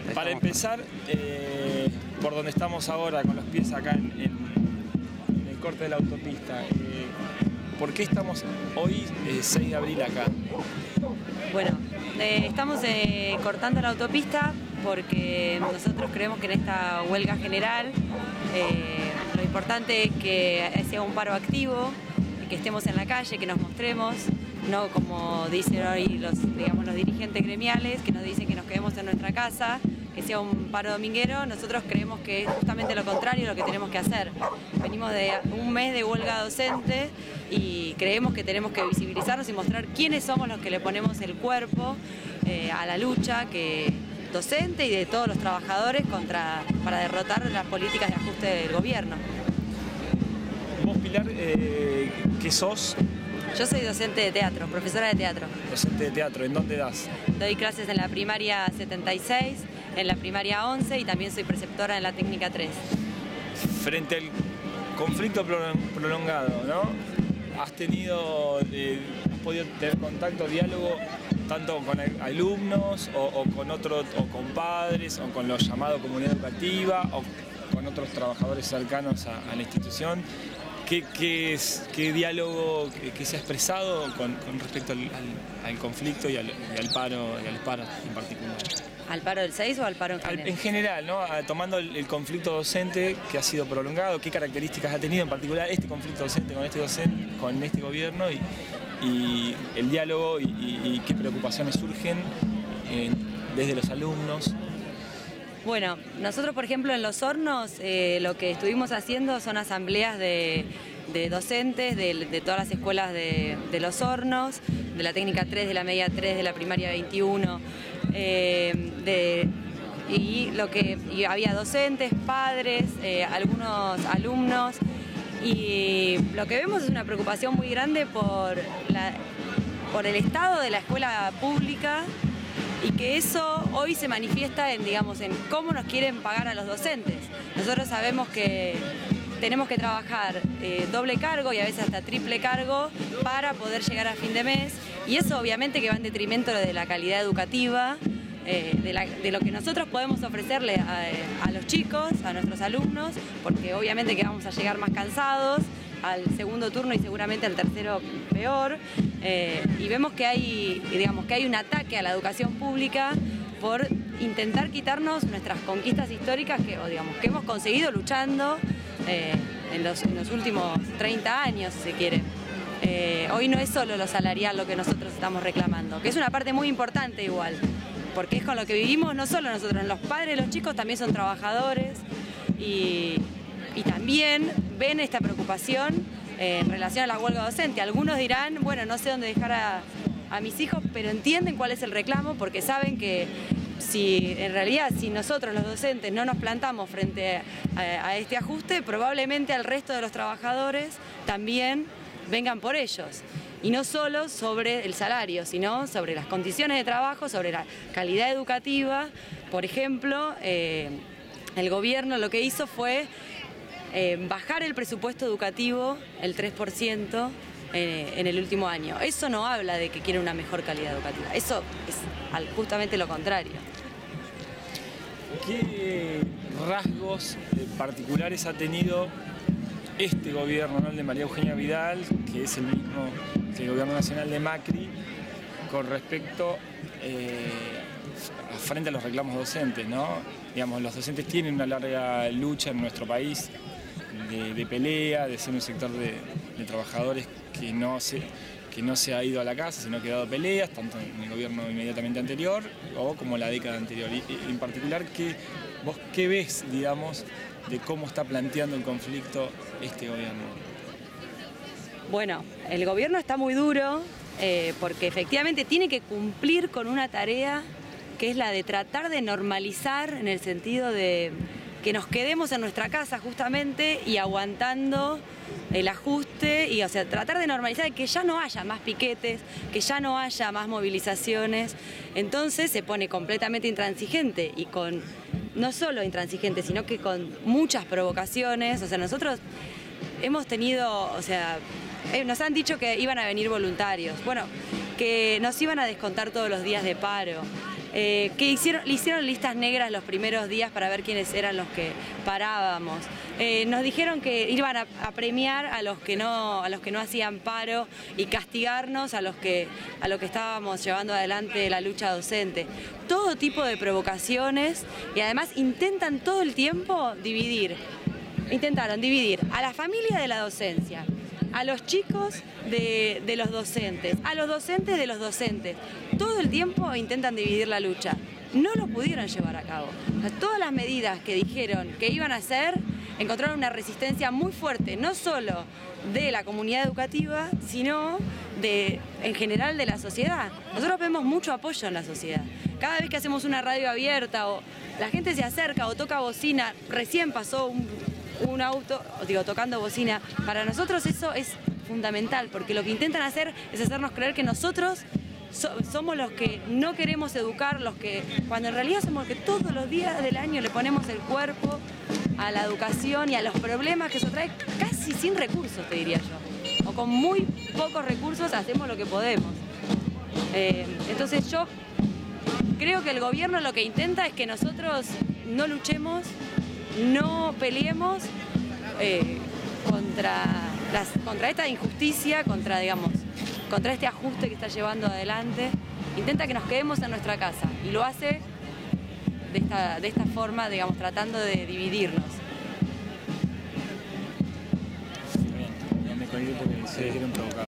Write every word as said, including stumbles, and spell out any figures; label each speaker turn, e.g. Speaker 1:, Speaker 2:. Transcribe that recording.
Speaker 1: Para empezar, eh, por donde estamos ahora, con los pies acá en, en, en el corte de la autopista, eh, ¿por qué estamos hoy, eh, seis de abril, acá?
Speaker 2: Bueno, eh, estamos eh, cortando la autopista porque nosotros creemos que en esta huelga general eh, lo importante es que sea un paro activo, que estemos en la calle, que nos mostremos, no como dicen hoy los, digamos, los dirigentes gremiales, que nos dicen que nos quedemos en nuestra casa, que sea un paro dominguero. Nosotros creemos que es justamente lo contrario lo que tenemos que hacer. Venimos de un mes de huelga docente y creemos que tenemos que visibilizarnos y mostrar quiénes somos los que le ponemos el cuerpo eh, a la lucha que docente y de todos los trabajadores contra, para derrotar las políticas de ajuste del gobierno.
Speaker 1: Vos, Pilar, eh, ¿qué sos?
Speaker 2: Yo soy docente de teatro, profesora de teatro.
Speaker 1: Docente de teatro, ¿en dónde das?
Speaker 2: Doy clases en la primaria setenta y seis, en la primaria once y también soy preceptora en la técnica tres.
Speaker 1: Frente al conflicto prolongado, ¿no? ¿Has tenido, eh, has podido tener contacto, diálogo, tanto con alumnos o, o con otros, o con padres, o con los llamados comunidad educativa, o con otros trabajadores cercanos a, a la institución? ¿Qué, qué, es, qué diálogo que, que se ha expresado con, con respecto al, al, al conflicto y al, y al paro y al paro en particular?
Speaker 2: ¿Al paro del seis o al paro en general?
Speaker 1: En general, ¿no? Tomando el, el conflicto docente que ha sido prolongado, ¿qué características ha tenido en particular este conflicto docente con este docente, con este gobierno y, y el diálogo y, y, y qué preocupaciones surgen eh, desde los alumnos?
Speaker 2: Bueno, nosotros por ejemplo en Los Hornos eh, lo que estuvimos haciendo son asambleas de, de docentes de, de todas las escuelas de, de Los Hornos, de la técnica tres, de la media tres, de la primaria veintiuno, eh, de, y, lo que, y había docentes, padres, eh, algunos alumnos, y lo que vemos es una preocupación muy grande por, la, por el estado de la escuela pública, y que eso hoy se manifiesta en, digamos, en cómo nos quieren pagar a los docentes. Nosotros sabemos que tenemos que trabajar eh, doble cargo y a veces hasta triple cargo para poder llegar a fin de mes, y eso obviamente que va en detrimento de la calidad educativa, eh, de, la, de lo que nosotros podemos ofrecerle a, a los chicos, a nuestros alumnos, porque obviamente que vamos a llegar más cansados al segundo turno y seguramente al tercero peor, eh, y vemos que hay, digamos, que hay un ataque a la educación pública por intentar quitarnos nuestras conquistas históricas que, o digamos, que hemos conseguido luchando eh, en, los, en los últimos treinta años, si se quiere. Eh, hoy no es solo lo salarial lo que nosotros estamos reclamando, que es una parte muy importante igual, porque es con lo que vivimos no solo nosotros, los padres de los chicos también son trabajadores y, y también ven esta preocupación eh, en relación a la huelga docente. Algunos dirán, bueno, no sé dónde dejar a, a mis hijos, pero entienden cuál es el reclamo porque saben que si en realidad si nosotros los docentes no nos plantamos frente a, a este ajuste, probablemente al resto de los trabajadores también vengan por ellos. Y no solo sobre el salario, sino sobre las condiciones de trabajo, sobre la calidad educativa. Por ejemplo, eh, el gobierno lo que hizo fue eh, bajar el presupuesto educativo el tres por ciento eh, en el último año. Eso no habla de que quiere una mejor calidad educativa, eso es justamente lo contrario.
Speaker 1: ¿Qué rasgos particulares ha tenido este gobierno, ¿no? El de María Eugenia Vidal, que es el mismo que el gobierno nacional de Macri, con respecto eh, frente a los reclamos docentes, ¿no? Digamos, los docentes tienen una larga lucha en nuestro país de, de pelea, de ser un sector de, de trabajadores que no, se, que no se ha ido a la casa, sino que ha dado peleas, tanto en el gobierno inmediatamente anterior o como la década anterior. Y, y en particular, ¿qué, vos qué ves, digamos, de cómo está planteando el conflicto este gobierno?
Speaker 2: Bueno, el gobierno está muy duro eh, porque efectivamente tiene que cumplir con una tarea que es la de tratar de normalizar en el sentido de que nos quedemos en nuestra casa justamente y aguantando el ajuste y, o sea, tratar de normalizar que ya no haya más piquetes, que ya no haya más movilizaciones. Entonces se pone completamente intransigente y con no solo intransigente, sino que con muchas provocaciones. O sea, nosotros hemos tenido, o sea, eh, nos han dicho que iban a venir voluntarios, bueno, que nos iban a descontar todos los días de paro, eh, que hicieron, le hicieron listas negras los primeros días para ver quiénes eran los que parábamos. Eh, nos dijeron que iban a, a premiar a los que no, a los que no hacían paro y castigarnos a los que, a los que estábamos llevando adelante la lucha docente. Todo tipo de provocaciones y además intentan todo el tiempo dividir. Intentaron dividir a la familia de la docencia, a los chicos de, de los docentes, a los docentes de los docentes. Todo el tiempo intentan dividir la lucha. No lo pudieron llevar a cabo. O sea, todas las medidas que dijeron que iban a hacer encontraron una resistencia muy fuerte, no solo de la comunidad educativa, sino de, en general de la sociedad. Nosotros vemos mucho apoyo en la sociedad. Cada vez que hacemos una radio abierta o la gente se acerca o toca bocina, recién pasó un, un auto, digo, tocando bocina, para nosotros eso es fundamental, porque lo que intentan hacer es hacernos creer que nosotros so, somos los que no queremos educar, los que, cuando en realidad somos los que todos los días del año le ponemos el cuerpo a la educación y a los problemas que eso trae, casi sin recursos, te diría yo. O con muy pocos recursos hacemos lo que podemos. Eh, entonces yo creo que el gobierno lo que intenta es que nosotros no luchemos, no peleemos eh, contra, las, contra esta injusticia, contra, digamos, contra este ajuste que está llevando adelante. Intenta que nos quedemos en nuestra casa y lo hace de esta, de esta forma, digamos, tratando de dividirnos.
Speaker 1: Bien, ya me colgué porque se quieren provocar.